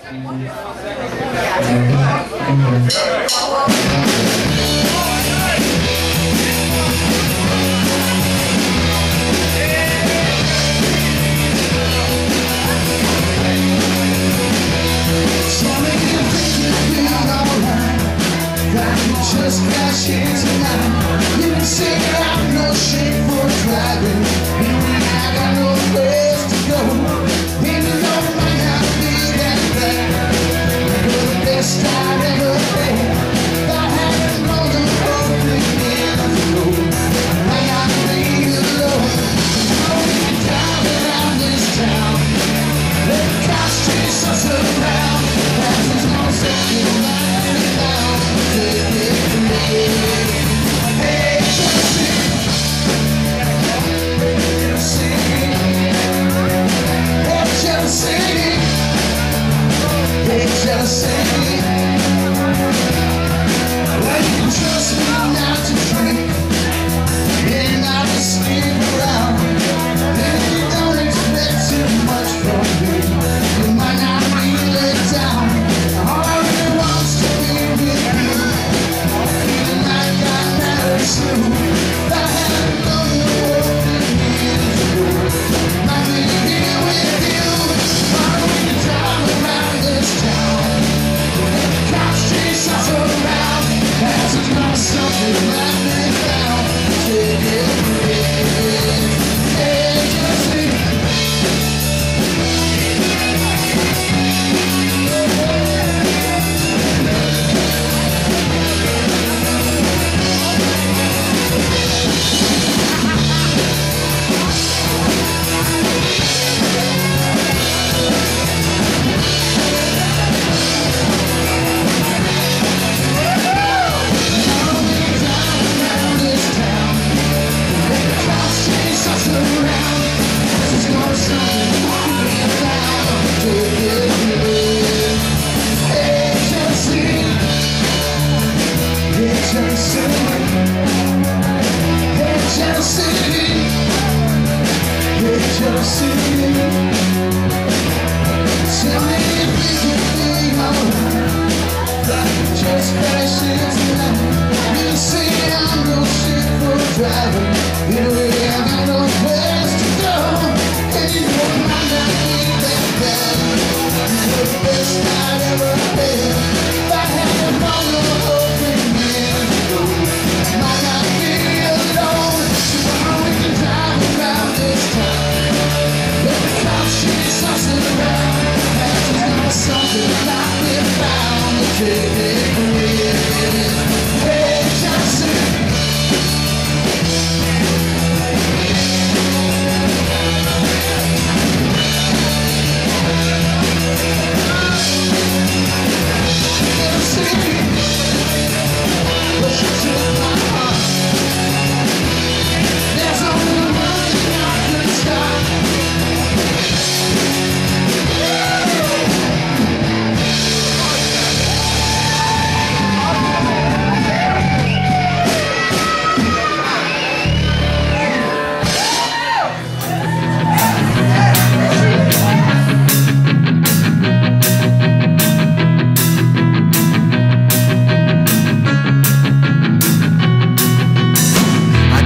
Just crash in tonight. You can say I'm no shame for driving. I got no place to go. And you know it might not be that bad. You're the best I've ever had. Without having more than hoping in the road. I got to leave it alone. Oh, we can drive around this town. Let the cops chase us around. That's what's gonna set you right down. Take it. Hey, Jealousy. Jealousy. Hey, Jealousy. Hey, Jealousy. Well, you can trust me not to drink and not to sleep around. And if you don't expect too much from me, you might not be let down. All I really want's to be with you. I haven't done the work that needs to go. Might be here with you. Why don't we drive around this town? Let the cops chase us around. As it's not something like they found. Take it away. Hey, Jealousy. Jealousy. Tell me if we can be alright. Just crash in tonight. You say I'm no shit for driving. Anyway, I got no place to go. And you know it might not be that bad. You're the best I've ever had. If I had all the hope in me to go, I might not be alone. So why we can drive around this town. Let the cops chase us around. That's not something like we found. Take it away. Hey, Jealousy. Jealousy. But you took my heart. There's only one thing I could stop.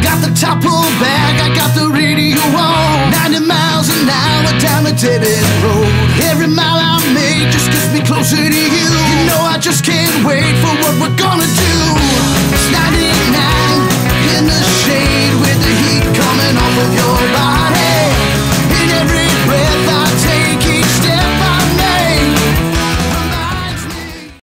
Top pulled back, I got the radio on. 90 miles an hour down the dead end road.